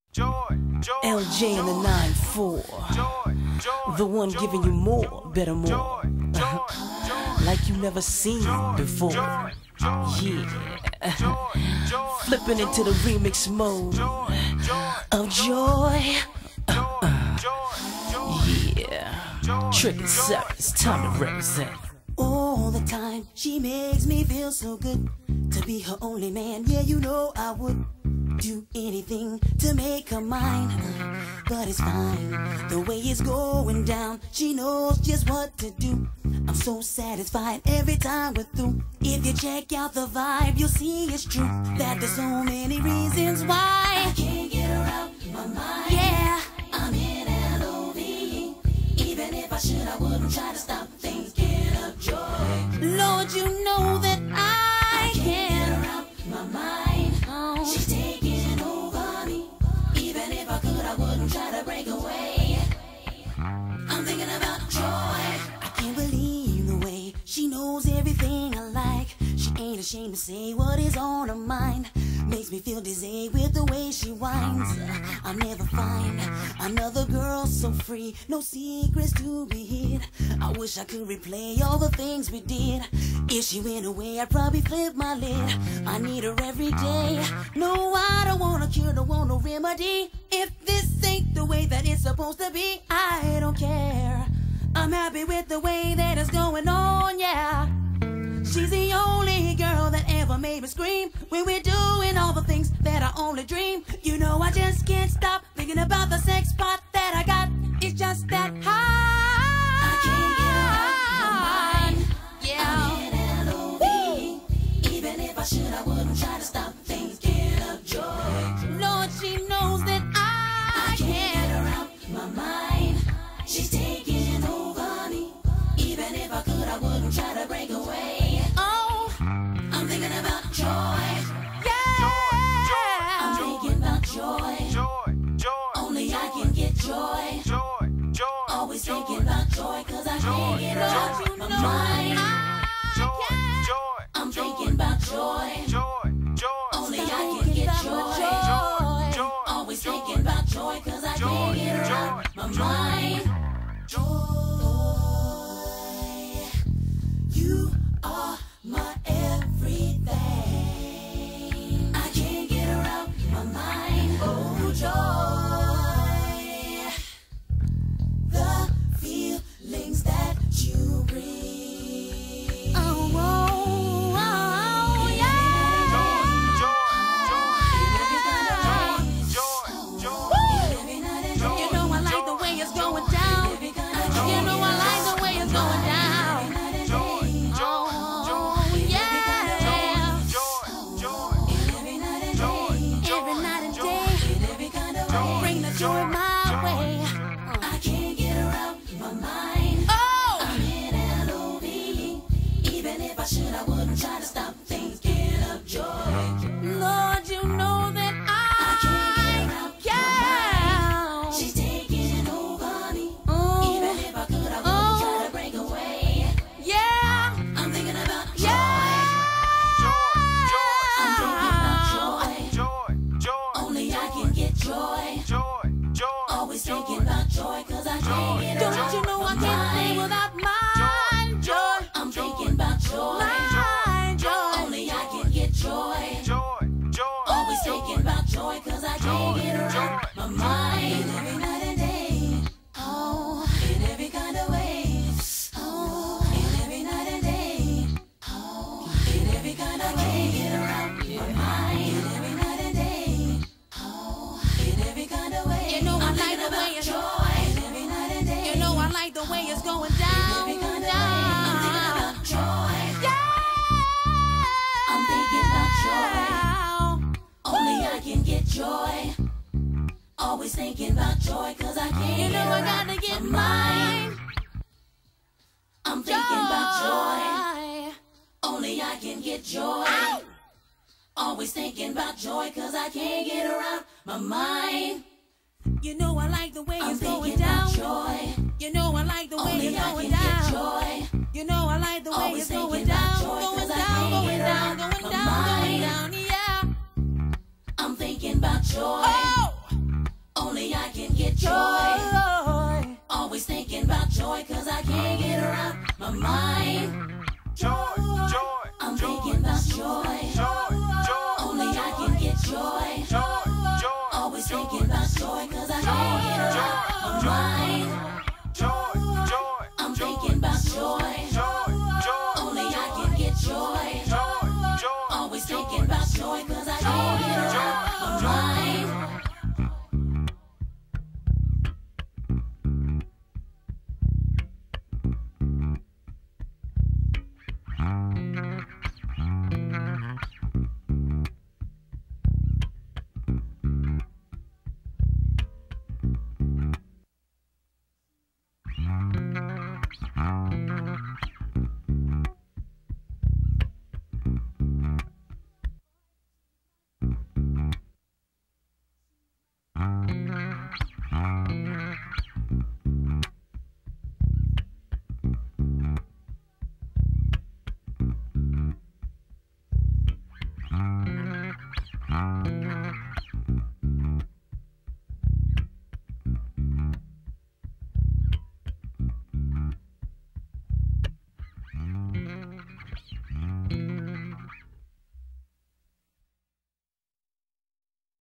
LJ in the 9-4, the one giving you more, better more, like you never seen before. Yeah, flipping into the remix mode of joy. Yeah, Trick and Circus, time to represent. All the time, she makes me feel so good to be her only man. Yeah, you know I would do anything to make her mine. But it's fine, the way it's going down. She knows just what to do. I'm so satisfied every time we're through. If you check out the vibe, you'll see it's true that there's so many reasons why I can't get her out my mind. Yeah, I'm in L-O-V-E. Even if I should, I wouldn't try to stop things. Lord, you know that I can't get her out my mind. Oh. She's taking over me. Even if I could, I wouldn't try to break away. I'm thinking about joy. I can't believe the way she knows everything I like. She ain't ashamed to say what is on her mind. Makes me feel dizzy with the way she whines. I'll never find another girl so free. No secrets to be hid. I wish I could replay all the things we did. If she went away, I'd probably flip my lid. I need her every day. No, I don't want a cure, don't want no remedy. If this ain't the way that it's supposed to be, I don't care. I'm happy with the way that it's going on, yeah. She's the only girl that ever made me scream when we're doing all the things that I only dream. You know I just can't stop thinking about the sex part that I got. It's just that high. I can't get her out my mind. Yeah. I'm in L-O-V-E. Even if I should, I wouldn't try to stop things. Get up, joy. Lord, she knows that I can't get her out my mind. She's taking over me. Even if I could, I wouldn't try to break away. I'm thinking about joy. Yeah, I'm thinking about joy. Only I can get joy. Always thinking about joy, cause I can't get out my mind. I'm thinking about joy. Only I can get joy. Always thinking about joy, cause I can't get her out my mind. Joy, you are my everything. I can't get her out my mind. Oh, joy, the feelings that you bring. Oh, oh, oh, yeah. You know I like the way it's going down. You know I like the way it's going down. Joy my way. I can't get her out my mind. Oh, I'm in L-O-V-E. Even if I should, I wouldn't try to stop things. Get up, joy. Lord, you know that I can't get her out my mind. She's taking over me. Even if I could, I wouldn't try to break away. Yeah, I'm thinking about joy. I'm thinking about joy. Only I can get joy. Always thinking about joy, cause I can't get her out. Don't you know I can't live without my joy? I'm thinking about joy. My joy. Only I can get joy. Always thinking about joy, cause I can't get her out my mind. Every night and day. Oh, in every kind of way. Oh, in every night and day. Oh, in every kind of way. I can't get her out my mind. In every night and day. Oh, in every kind of way. You know I like the way it's joy. Every night and day. You know I like the way it's going down. Every kind of way. I'm thinking about joy. Yeah. I'm thinking about joy. Only I can get joy. Always thinking about joy, cause I can't. You know I gotta get mine. I'm thinking about joy. Only I can get joy. Ow. Always thinking about joy, cause I can't get her out my mind. You know I like the way it's going down. Joy. You know I like the way it's going down. Joy. You know I like the way it's going down. Going down, going down, going down, going down, yeah. I'm thinking about joy. Oh! can't get her out my mind. Joy, joy, I'm joy, thinking about joy. joy, joy, Only I can get joy. joy, joy, Always thinking about joy, cause I can't get her out my mind. joy, joy, I'm thinking about joy. joy, joy, Only I can get joy. joy, joy, Always thinking about joy, cause I can't get her out my mind.